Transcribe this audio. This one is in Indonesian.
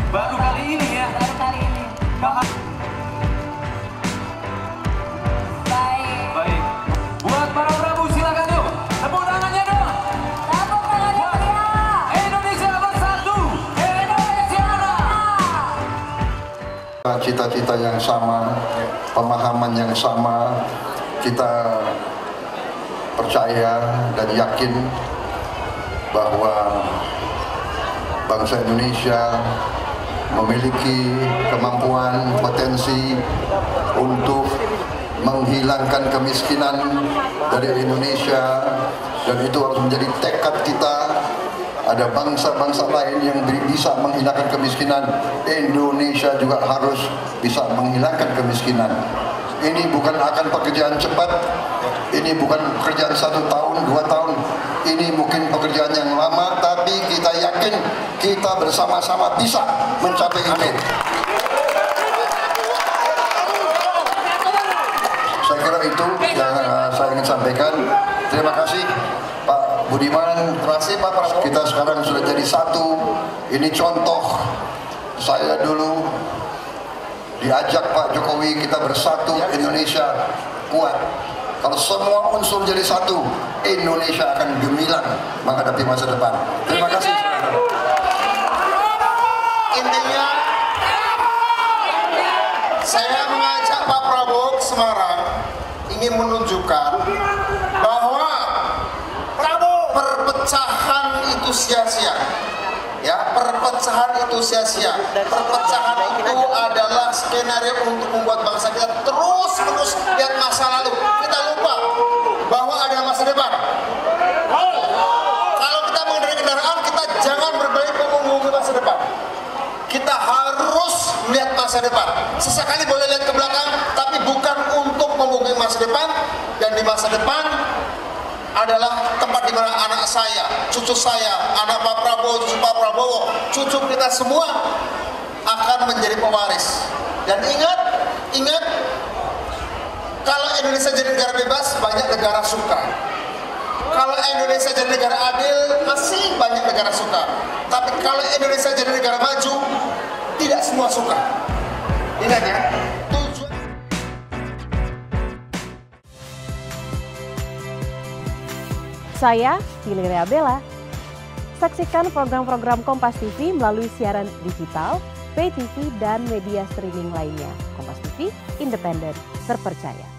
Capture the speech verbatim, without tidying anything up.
Baru kali ini ya. Baru kali ini. Nah, Baik. baik. Buat para prabu silakan yuk. Tepuk tangannya dong. Tepuk tangannya pria. Indonesia bersatu. Indonesia raya. Cita-cita yang sama, pemahaman yang sama, kita percaya dan yakin bahwa bangsa Indonesia memiliki kemampuan, potensi untuk menghilangkan kemiskinan dari Indonesia, dan itu harus menjadi tekad kita. Ada bangsa-bangsa lain yang bisa menghilangkan kemiskinan, Indonesia juga harus bisa menghilangkan kemiskinan. Ini bukan akan pekerjaan cepat, ini bukan pekerjaan satu tahun, dua tahun, ini mungkin pekerjaan yang lama, tapi kita yakin kita bersama-sama bisa mencapai itu. Saya kira itu yang uh, saya ingin sampaikan. Terima kasih Pak Budiman, terima kasih Pak Prabowo. Kita sekarang sudah jadi satu. Ini contoh. Saya dulu diajak Pak Jokowi, kita bersatu, Indonesia kuat. Kalau semua unsur jadi satu, Indonesia akan gemilang menghadapi masa depan. Terima kasih. Intinya, saya mengajak Pak Prabowo ke Semarang ingin menunjukkan bahwa perpecahan itu sia-sia. Ya, perpecahan itu sia-sia. Perpecahan itu adalah skenario untuk membuat bangsa kita terus-terus lihat masa lalu. Kita lupa bahwa ada masa depan. Kalau kita mengendarai kendaraan, kita jangan berbalik memunggungi masa depan. Kita harus melihat masa depan. Sesekali boleh lihat ke belakang, tapi bukan untuk memunggungi masa depan. Dan di masa depan adalah tempat di mana anak saya, cucu saya, anak Pak Prabowo, cucu Pak Prabowo, cucu kita semua akan menjadi pewaris. Dan ingat, ingat, kalau Indonesia jadi negara bebas, banyak negara suka. Kalau Indonesia jadi negara adil, masih banyak negara suka. Tapi kalau Indonesia jadi negara maju, tidak semua suka. Ingat ya. Saya Valeria Bella. Saksikan program-program Kompas T V melalui siaran digital, pay T V, dan media streaming lainnya. Kompas T V, independen, terpercaya.